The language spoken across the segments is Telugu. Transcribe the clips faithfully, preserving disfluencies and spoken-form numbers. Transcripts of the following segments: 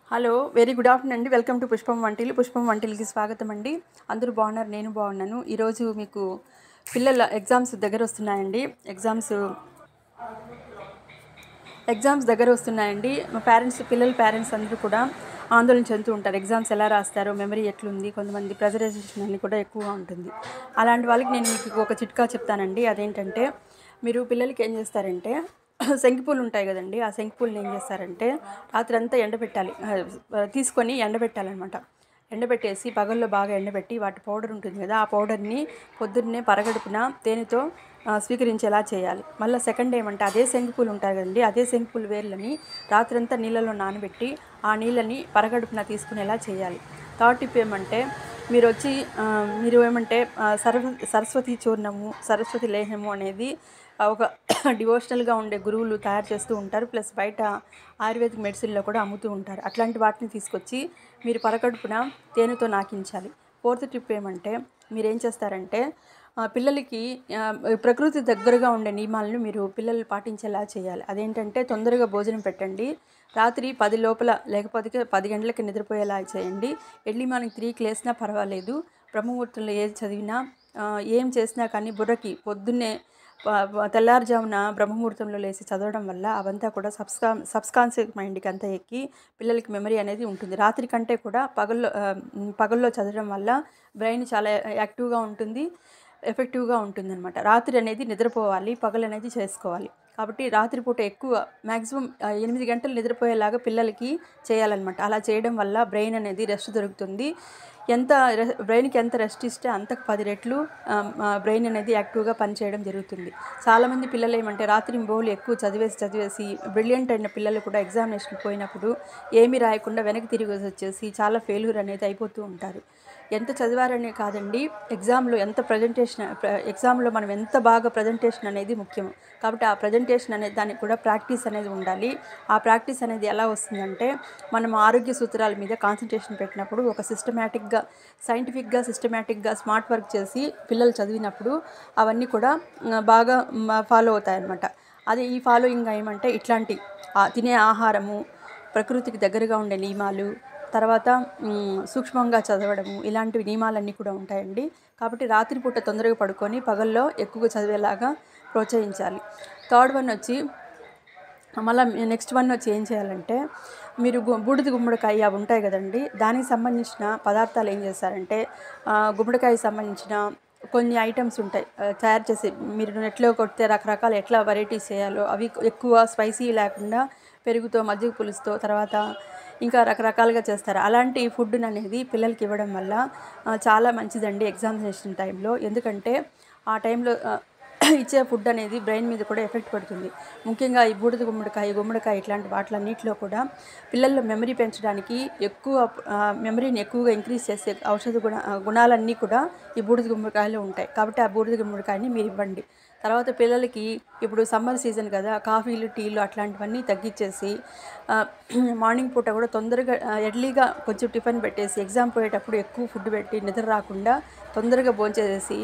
హలో వెరీ గుడ్ ఆఫ్టర్నూన్ అండి. Welcome to Pushpam Vantillu. పుష్పం వంటిల్కి స్వాగతం అండి. అందరూ బాగున్నారు, నేను బాగున్నాను. ఈరోజు మీకు పిల్లల ఎగ్జామ్స్ దగ్గర వస్తున్నాయండి. ఎగ్జామ్స్ ఎగ్జామ్స్ దగ్గర వస్తున్నాయండి. మా పేరెంట్స్ పిల్లల పేరెంట్స్ అందరూ కూడా ఆందోళన చెందుతూ ఉంటారు. ఎగ్జామ్స్ ఎలా రాస్తారో, మెమరీ ఎట్లుంది, కొంతమంది ప్రెజరైజేషన్ అన్ని కూడా ఎక్కువగా ఉంటుంది. అలాంటి వాళ్ళకి నేను మీకు ఒక చిట్కా చెప్తానండి. అదేంటంటే, మీరు పిల్లలకి ఏం చేస్తారంటే, శంఖిపూలు ఉంటాయి కదండి, ఆ శంఖిపూలను ఏం చేస్తారంటే రాత్రి అంతా ఎండబెట్టాలి, తీసుకొని ఎండబెట్టాలన్నమాట. ఎండబెట్టేసి పగల్లో బాగా ఎండబెట్టి వాటి పౌడర్ ఉంటుంది కదా, ఆ పౌడర్ని పొద్దున్నే పరగడుపున తేనెతో స్వీకరించేలా చేయాలి. మళ్ళీ సెకండ్ ఏమంటే, అదే శంఖిపూలు ఉంటాయి కదండి, అదే శంఖిపూలు వేర్లని రాత్రంతా నీళ్ళలో నానబెట్టి ఆ నీళ్ళని పరగడుపున తీసుకునేలా చేయాలి. థర్డ్ టిప్ ఏమంటే, మీరు వచ్చి మీరు ఏమంటే సరస్వ సరస్వతి చూర్ణము, సరస్వతి లేహము అనేది ఒక డివోషనల్గా ఉండే గురువులు తయారు చేస్తూ ఉంటారు. ప్లస్ బయట ఆయుర్వేదిక్ మెడిసిన్లో కూడా అమ్ముతూ ఉంటారు. అట్లాంటి వాటిని తీసుకొచ్చి మీరు పరగడుపున తేనెతో నాకించాలి. ఫోర్త్ టిప్ ఏమంటే, మీరు ఏం చేస్తారంటే, పిల్లలకి ప్రకృతి దగ్గరగా ఉండే నియమాలను మీరు పిల్లలు పాటించేలా చేయాలి. అదేంటంటే, తొందరగా భోజనం పెట్టండి, రాత్రి పది లోపల లేకపోతే పది గంటలకి నిద్రపోయేలా చేయండి. ఎర్లీ మార్నింగ్ త్రీకి లేసినా పర్వాలేదు. బ్రహ్మముహూర్తంలో ఏది చదివినా ఏం చేసినా కానీ బుర్రకి పొద్దున్నే తెల్లారుజామున బ్రహ్మముహూర్తంలో లేసి చదవడం వల్ల అవంతా కూడా సబ్స్కా సబ్స్కాన్షియస్ మైండ్కి అంతా ఎక్కి పిల్లలకి మెమరీ అనేది ఉంటుంది. రాత్రి కంటే కూడా పగల్లో పగల్లో చదవడం వల్ల బ్రెయిన్ చాలా యాక్టివ్గా ఉంటుంది, ఎఫెక్టివ్గా ఉంటుందన్నమాట. రాత్రి అనేది నిద్రపోవాలి, పగలు అనేది చేసుకోవాలి. కాబట్టి రాత్రిపూట ఎక్కువ మ్యాక్సిమం ఎనిమిది గంటలు నిద్రపోయేలాగా పిల్లలకి చేయాలన్నమాట. అలా చేయడం వల్ల బ్రెయిన్ అనేది రెస్ట్ దొరుకుతుంది. ఎంత బ్రెయిన్కి ఎంత రెస్ట్ ఇస్తే అంతకు పది రెట్లు బ్రెయిన్ అనేది యాక్టివ్గా పనిచేయడం జరుగుతుంది. చాలామంది పిల్లలు ఏమంటే, రాత్రి బోలు ఎక్కువ చదివేసి చదివేసి బ్రిలియంట్ అయిన పిల్లలు కూడా ఎగ్జామినేషన్ పోయినప్పుడు ఏమీ రాయకుండా వెనక్కి తిరిగి వచ్చేసి చాలా ఫెయిల్యూర్ అనేది అయిపోతూ ఉంటారు. ఎంత చదివారనే కాదండి, ఎగ్జామ్లో ఎంత ప్రజెంటేషన్ ఎగ్జామ్లో మనం ఎంత బాగా ప్రజెంటేషన్ అనేది ముఖ్యం. కాబట్టి ఆ ప్రజెంటేషన్ అనేది దానికి కూడా ప్రాక్టీస్ అనేది ఉండాలి. ఆ ప్రాక్టీస్ అనేది ఎలా వస్తుందంటే, మనం ఆరోగ్య సూత్రాల మీద కాన్సన్ట్రేషన్ పెట్టినప్పుడు, ఒక సిస్టమేటిక్గా సైంటిఫిక్గా సిస్టమేటిక్గా స్మార్ట్ వర్క్ చేసి పిల్లలు చదివినప్పుడు అవన్నీ కూడా బాగా ఫాలో అవుతాయన్నమాట. అదే ఈ ఫాలోయింగ్ ఏమంటే, ఇట్లాంటి తినే ఆహారము, ప్రకృతికి దగ్గరగా ఉండే నియమాలు, తర్వాత సూక్ష్మంగా చదవడము, ఇలాంటివి నియమాలన్నీ కూడా ఉంటాయండి. కాబట్టి రాత్రిపూట తొందరగా పడుకొని పగల్లో ఎక్కువగా చదివేలాగా ప్రోత్సహించాలి. థర్డ్ వన్ వచ్చి మళ్ళీ నెక్స్ట్ వన్ వచ్చి ఏం చేయాలంటే, మీరు బూడిద గుమ్మడికాయ అవి ఉంటాయి కదండి, దానికి సంబంధించిన పదార్థాలు ఏం చేస్తారంటే, గుమ్మడికాయకి సంబంధించిన కొన్ని ఐటమ్స్ ఉంటాయి తయారు చేసి, మీరు నెట్లో కొడితే రకరకాల ఎట్లా వెరైటీస్ చేయాలో అవి ఎక్కువ స్పైసీ లేకుండా పెరుగుతో, మజ్జిగ పులుసుతో, తర్వాత ఇంకా రకరకాలుగా చేస్తారు. అలాంటి ఫుడ్ అనేది పిల్లలకి ఇవ్వడం వల్ల చాలా మంచిదండి ఎగ్జామినేషన్ టైంలో. ఎందుకంటే ఆ టైంలో ఇచ్చే ఫుడ్ అనేది బ్రెయిన్ మీద కూడా ఎఫెక్ట్ పడుతుంది. ముఖ్యంగా ఈ బూడిద గుమ్మడికాయ, గుమ్మడికాయ ఇట్లాంటి వాటిలన్నిటిలో కూడా పిల్లల్లో మెమరీ పెంచడానికి, ఎక్కువ మెమరీని ఎక్కువగా ఇంక్రీజ్ చేసే ఔషధ గుణ గుణాలన్నీ కూడా ఈ బూడిద గుమ్మడికాయలో ఉంటాయి. కాబట్టి ఆ బూడిద గుమ్మడికాయని మీరు ఇవ్వండి. తర్వాత పిల్లలకి ఇప్పుడు సమ్మర్ సీజన్ కదా, కాఫీలు, టీలు అట్లాంటివన్నీ తగ్గించేసి మార్నింగ్ పూట కూడా తొందరగా ఎర్లీగా కొంచెం టిఫిన్ పెట్టేసి, ఎగ్జామ్ పోయేటప్పుడు ఎక్కువ ఫుడ్ పెట్టి నిద్ర రాకుండా తొందరగా భోంచేసేసి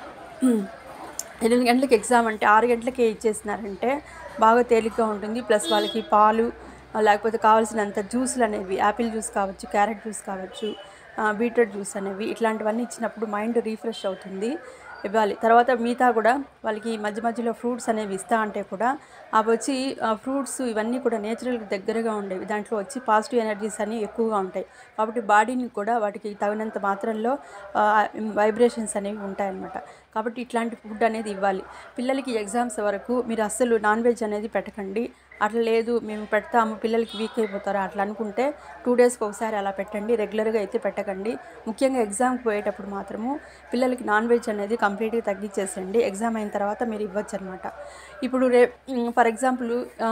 ఎనిమిది గంటలకి ఎగ్జామ్ అంటే ఆరు గంటలకే ఇచ్చేసినారంటే బాగా తేలిగ్గా ఉంటుంది. ప్లస్ వాళ్ళకి పాలు, లేకపోతే కావాల్సినంత జ్యూసులు అనేవి, యాపిల్ జ్యూస్ కావచ్చు, క్యారెట్ జ్యూస్ కావచ్చు, బీట్రూట్ జ్యూస్ అనేవి ఇట్లాంటివన్నీ ఇచ్చినప్పుడు మైండ్ రీఫ్రెష్ అవుతుంది, ఇవ్వాలి. తర్వాత మిగతా కూడా వాళ్ళకి మధ్య మధ్యలో ఫ్రూట్స్ అనేవి ఇస్తా అంటే కూడా అవి వచ్చి ఫ్రూట్స్ ఇవన్నీ కూడా నేచురల్గా దగ్గరగా ఉండేవి, దాంట్లో వచ్చి పాజిటివ్ ఎనర్జీస్ అన్నీ ఎక్కువగా ఉంటాయి. కాబట్టి బాడీని కూడా వాటికి తగినంత మాత్రంలో వైబ్రేషన్స్ అనేవి ఉంటాయన్నమాట. కాబట్టి ఇట్లాంటి ఫుడ్ అనేది ఇవ్వాలి పిల్లలకి. ఎగ్జామ్స్ వరకు మీరు అస్సలు నాన్ వెజ్ అనేది పెట్టకండి. అట్లా లేదు మేము పెడతాము పిల్లలకి వీక్ అయిపోతారు అట్లా అనుకుంటే టూ డేస్కి ఒకసారి అలా పెట్టండి, రెగ్యులర్గా అయితే పెట్టకండి. ముఖ్యంగా ఎగ్జామ్కి పోయేటప్పుడు మాత్రము పిల్లలకి నాన్ వెజ్ అనేది కంప్లీట్గా తగ్గించేసండి. ఎగ్జామ్ అయిన తర్వాత మీరు ఇవ్వచ్చు అనమాట. ఇప్పుడు రే ఫర్ ఎగ్జాంపుల్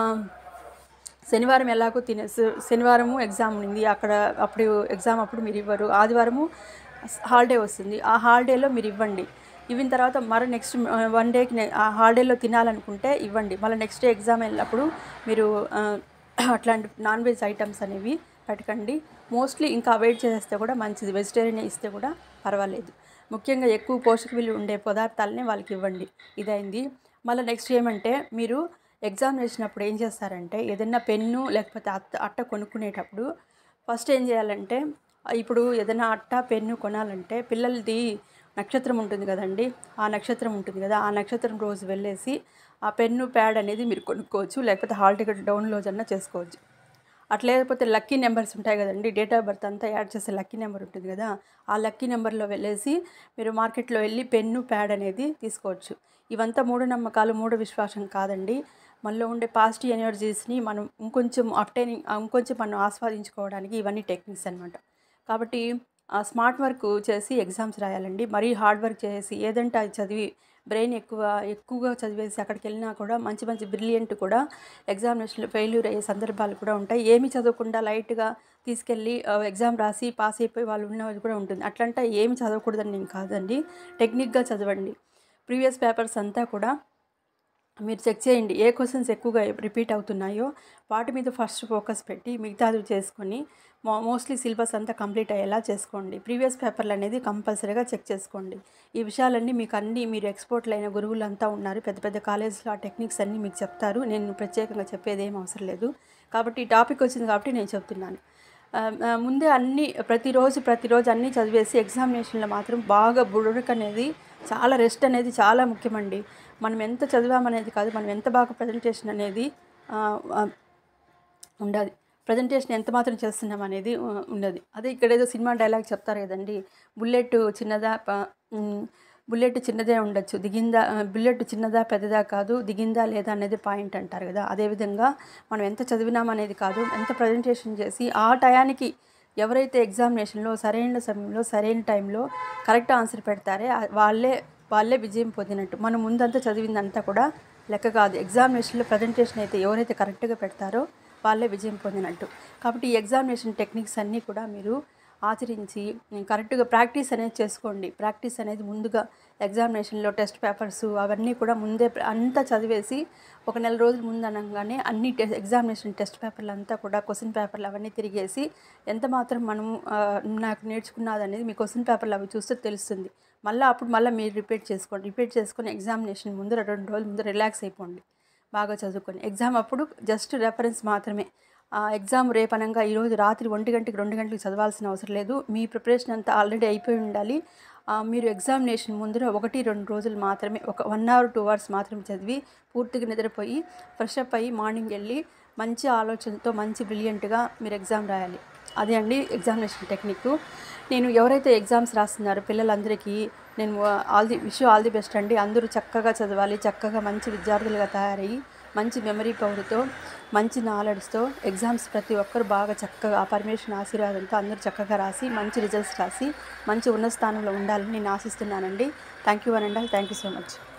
శనివారం ఎలాగో తినే శనివారము ఎగ్జామ్ ఉంది, అక్కడ అప్పుడు ఎగ్జామ్ అప్పుడు మీరు ఇవ్వరు, ఆదివారము హాలిడే వస్తుంది, ఆ హాలిడేలో మీరు ఇవ్వండి. ఇవ్విన తర్వాత మరి నెక్స్ట్ వన్ డేకి ఆ హాలిడేలో తినాలనుకుంటే ఇవ్వండి. మళ్ళీ నెక్స్ట్ డే ఎగ్జామ్ వెళ్ళినప్పుడు మీరు అట్లాంటి నాన్ వెజ్ ఐటమ్స్ అనేవి పెట్టకండి. మోస్ట్లీ ఇంకా అవాయిడ్ చేస్తే కూడా మంచిది, వెజిటేరియన్ ఇస్తే కూడా పర్వాలేదు. ముఖ్యంగా ఎక్కువ పోషక విలువ ఉండే పదార్థాలనే వాళ్ళకి ఇవ్వండి. ఇదైంది. మళ్ళీ నెక్స్ట్ ఏమంటే, మీరు ఎగ్జామ్ వేసినప్పుడు ఏం చేస్తారంటే, ఏదైనా పెన్ను లేకపోతే అట్ట అట్ట కొనుక్కునేటప్పుడు ఫస్ట్ ఏం చేయాలంటే ఇప్పుడు ఏదైనా అట్ట పెన్ను కొనాలంటే పిల్లలది నక్షత్రం ఉంటుంది కదండి, ఆ నక్షత్రం ఉంటుంది కదా, ఆ నక్షత్రం రోజు వెళ్ళేసి ఆ పెన్ను ప్యాడ్ అనేది మీరు కొనుక్కోవచ్చు, లేకపోతే హాల్ టికెట్ డౌన్లోడ్ అన్నా చేసుకోవచ్చు. అట్లా లేకపోతే లక్కీ నెంబర్స్ ఉంటాయి కదండి, డేట్ ఆఫ్ బర్త్ అంతా యాడ్ చేసే లక్కీ నెంబర్ ఉంటుంది కదా, ఆ లక్కీ నెంబర్లో వెళ్ళేసి మీరు మార్కెట్లో వెళ్ళి పెన్ను ప్యాడ్ అనేది తీసుకోవచ్చు. ఇవంతా మూఢనమ్మకాలు, మూఢ విశ్వాసం కాదండి. మనలో ఉండే పాజిటివ్ ఎనర్జీస్ని మనం ఇంకొంచెం అప్టైనింగ్ ఇంకొంచెం మనం ఆస్వాదించుకోవడానికి ఇవన్నీ టెక్నిక్స్ అనమాట. కాబట్టి స్మార్ట్ వర్క్ చేసి ఎగ్జామ్స్ రాయాలండి. మరీ హార్డ్ వర్క్ చేసి ఏదంటే అది చదివి బ్రెయిన్ ఎక్కువ ఎక్కువగా చదివేసి అక్కడికి వెళ్ళినా కూడా మంచి మంచి బ్రిలియంట్ కూడా ఎగ్జామినేషన్లో ఫెయిల్యూర్ అయ్యే సందర్భాలు కూడా ఉంటాయి. ఏమీ చదవకుండా లైట్గా తీసుకెళ్ళి ఎగ్జామ్ రాసి పాస్ అయిపోయి వాళ్ళు ఉన్నది కూడా ఉంటుంది. అట్లంటే ఏమి చదవకూడదని నేను కాదండి, టెక్నిక్గా చదవండి. ప్రీవియస్ పేపర్స్ అంతా కూడా మీరు చెక్ చేయండి, ఏ క్వశ్చన్స్ ఎక్కువగా రిపీట్ అవుతున్నాయో వాటి మీద ఫస్ట్ ఫోకస్ పెట్టి మిగతాది చేసుకొని మో మోస్ట్లీ సిలబస్ అంతా కంప్లీట్ అయ్యేలా చేసుకోండి. ప్రీవియస్ పేపర్లు అనేది కంపల్సరీగా చెక్ చేసుకోండి. ఈ విషయాలన్నీ మీకు అన్నీ మీరు ఎక్స్పోర్ట్లు అయిన గురువులు అంతా ఉన్నారు, పెద్ద పెద్ద కాలేజ్లో ఆ టెక్నిక్స్ అన్నీ మీకు చెప్తారు. నేను ప్రత్యేకంగా చెప్పేది ఏం అవసరం లేదు. కాబట్టి ఈ టాపిక్ వచ్చింది కాబట్టి నేను చెప్తున్నాను. ముందే అన్నీ ప్రతిరోజు ప్రతిరోజు అన్నీ చదివేసి ఎగ్జామినేషన్లో మాత్రం బాగా బుడక అనేది చాలా రెస్ట్ అనేది చాలా ముఖ్యమండి. మనం ఎంత చదివామనేది కాదు, మనం ఎంత బాగా ప్రజెంటేషన్ అనేది ఉండాలి. ప్రజెంటేషన్ ఎంత మాత్రం చేస్తున్నాం అనేది ఉండదు. అదే ఇక్కడ ఏదో సినిమా డైలాగ్ చెప్తారు కదండి, బుల్లెట్ చిన్నదా బుల్లెట్ చిన్నదే ఉండొచ్చు, దిగిందా బుల్లెట్ చిన్నదా పెద్దదా కాదు, దిగిందా లేదా అనేది పాయింట్ అంటారు కదా. అదేవిధంగా మనం ఎంత చదివినాం అనేది కాదు, ఎంత ప్రజెంటేషన్ చేసి ఆ టయానికి ఎవరైతే ఎగ్జామినేషన్లో సరైన సమయంలో సరైన టైంలో కరెక్ట్ ఆన్సర్ పెడతారే వాళ్ళే వాళ్ళే విజయం పొందినట్టు. మనం ముందంతా చదివిందంతా కూడా లెక్క కాదు. ఎగ్జామినేషన్లో ప్రజెంటేషన్ అయితే ఎవరైతే కరెక్ట్గా పెడతారో వాళ్ళే విజయం పొందినట్టు. కాబట్టి ఈ ఎగ్జామినేషన్ టెక్నిక్స్ అన్నీ కూడా మీరు ఆచరించి కరెక్ట్గా ప్రాక్టీస్ అనేది చేసుకోండి. ప్రాక్టీస్ అనేది ముందుగా ఎగ్జామినేషన్లో టెస్ట్ పేపర్స్ అవన్నీ కూడా ముందే అంతా చదివేసి ఒక నెల రోజుల ముందు అనగానే అన్ని టె ఎగ్జామినేషన్ టెస్ట్ పేపర్లు అంతా కూడా క్వశ్చన్ పేపర్లు అవన్నీ తిరిగేసి ఎంత మాత్రం మనము నాకు నేర్చుకున్నది అనేది మీ క్వశ్చన్ పేపర్లు అవి చూస్తే తెలుస్తుంది. మళ్ళీ అప్పుడు మళ్ళీ మీరు రిపీట్ చేసుకోండి. రిపీట్ చేసుకొని ఎగ్జామినేషన్ ముందు రెండు రోజుల ముందు రిలాక్స్ అయిపోండి, బాగా చదువుకొని. ఎగ్జామ్ అప్పుడు జస్ట్ రెఫరెన్స్ మాత్రమే. ఎగ్జామ్ రేపనంగా ఈరోజు రాత్రి ఒంటి గంటకి రెండు గంటలకు చదవాల్సిన అవసరం లేదు. మీ ప్రిపరేషన్ అంతా ఆల్రెడీ అయిపోయి ఉండాలి. మీరు ఎగ్జామినేషన్ ముందర ఒకటి రెండు రోజులు మాత్రమే, ఒక వన్ అవర్ టూ అవర్స్ మాత్రమే చదివి పూర్తిగా నిద్రపోయి ఫ్రెష్ అప్ అయ్యి మార్నింగ్ వెళ్ళి మంచి ఆలోచనతో మంచి బ్రిలియంట్గా మీరు ఎగ్జామ్ రాయాలి. అదే అండి ఎగ్జామినేషన్ టెక్నిక్. నేను ఎవరైతే ఎగ్జామ్స్ రాస్తున్నారో పిల్లలందరికీ నేను all the wish all the best అండి. అందరూ చక్కగా చదవాలి, చక్కగా మంచి విద్యార్థులుగా తయారయ్యి మంచి మెమరీ పవర్తో మంచి నాలెడ్జ్తో ఎగ్జామ్స్ ప్రతి ఒక్కరు బాగా చక్కగా ఆ పరమేశ్వరుని ఆశీర్వాదంతో అందరూ చక్కగా రాసి మంచి రిజల్ట్స్ రాసి మంచి ఉన్నత స్థానంలో ఉండాలని నేను ఆశిస్తున్నానండి. థ్యాంక్ యూ అనండి. Thank you so much.